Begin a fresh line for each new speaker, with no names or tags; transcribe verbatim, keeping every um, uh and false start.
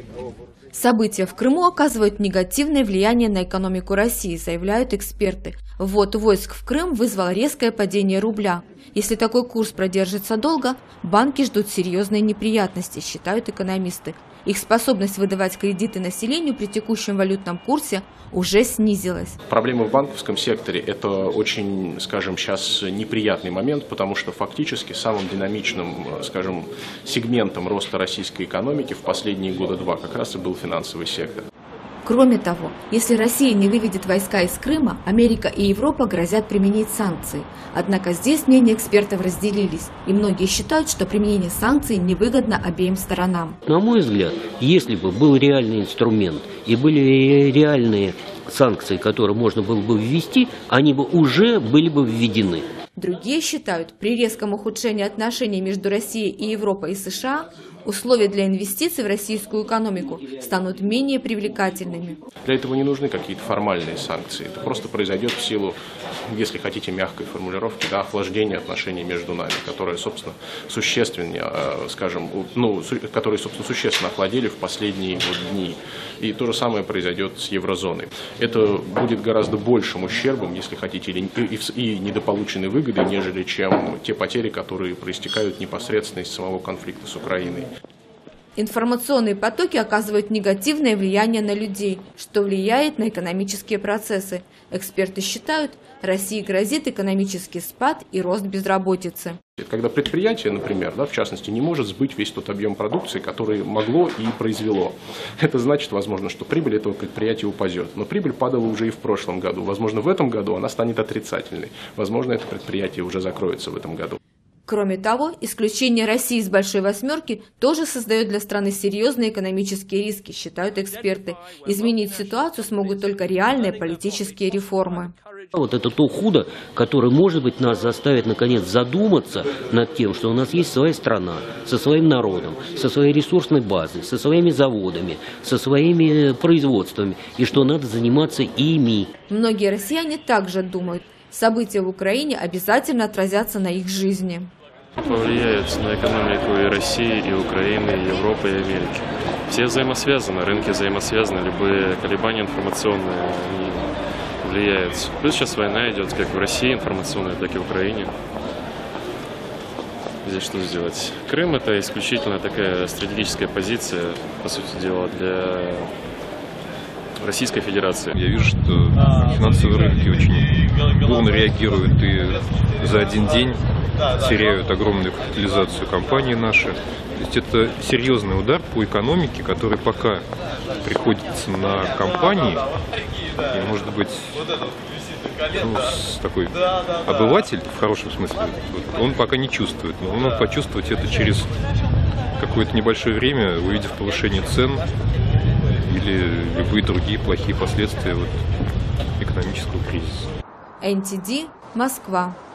События в Крыму оказывают негативное влияние на экономику России, заявляют эксперты. Ввод войск в Крым вызвал резкое падение рубля. Если такой курс продержится долго, банки ждут серьезные неприятности, считают экономисты. Их способность выдавать кредиты населению при текущем валютном курсе уже снизилась.
Проблемы в банковском секторе – это очень, скажем, сейчас неприятный момент, потому что фактически самым динамичным, скажем, сегментом роста российской экономики в последние года два как раз и был финансовый сектор.
Кроме того, если Россия не выведет войска из Крыма, Америка и Европа грозят применить санкции. Однако здесь мнения экспертов разделились, и многие считают, что применение санкций невыгодно обеим сторонам.
На мой взгляд, если бы был реальный инструмент и были реальные санкции, которые можно было бы ввести, они бы уже были бы введены.
Другие считают, при резком ухудшении отношений между Россией и Европой и США условия для инвестиций в российскую экономику станут менее привлекательными.
Для этого не нужны какие-то формальные санкции. Это просто произойдет в силу, если хотите, мягкой формулировки, да, охлаждения отношений между нами, которые, собственно, существеннее, скажем, ну, которые, собственно, существенно охладели в последние вот дни. И то же самое произойдет с еврозоной. Это будет гораздо большим ущербом, если хотите, и недополученной выгодой, нежели чем те потери, которые проистекают непосредственно из самого конфликта с Украиной.
Информационные потоки оказывают негативное влияние на людей, что влияет на экономические процессы. Эксперты считают, России грозит экономический спад и рост безработицы.
Когда предприятие, например, да, в частности, не может сбыть весь тот объем продукции, который могло и произвело, это значит, возможно, что прибыль этого предприятия упадет. Но прибыль падала уже и в прошлом году. Возможно, в этом году она станет отрицательной. Возможно, это предприятие уже закроется в этом году.
Кроме того, исключение России из Большой Восьмерки тоже создает для страны серьезные экономические риски, считают эксперты. Изменить ситуацию смогут только реальные политические реформы.
Вот это то худо, которое, может быть, нас заставит, наконец, задуматься над тем, что у нас есть своя страна, со своим народом, со своей ресурсной базой, со своими заводами, со своими производствами, и что надо заниматься ими.
Многие россияне также думают, события в Украине обязательно отразятся на их жизни.
Повлияет на экономику и России, и Украины, и Европы, и Америки. Все взаимосвязаны, рынки взаимосвязаны, любые колебания информационные они влияют. Плюс сейчас война идет как в России информационная, так и в Украине. Здесь что сделать? Крым – это исключительно такая стратегическая позиция, по сути дела, для Российской Федерации.
Я вижу, что финансовые рынки очень бурно реагируют и за один день теряют огромную капитализацию компании наши. То есть это серьезный удар по экономике, который пока приходится на компании, и, может быть, ну, такой обыватель, в хорошем смысле, он пока не чувствует, но он может почувствовать это через какое-то небольшое время, увидев повышение цен или любые другие плохие последствия вот, экономического кризиса.
эн ти ди, Москва.